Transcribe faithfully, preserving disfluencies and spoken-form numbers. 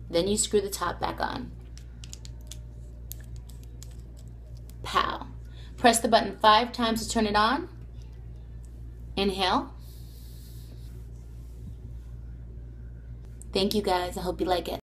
Then you screw the top back on. Pow. Press the button five times to turn it on. Inhale. Thank you guys. I hope you like it.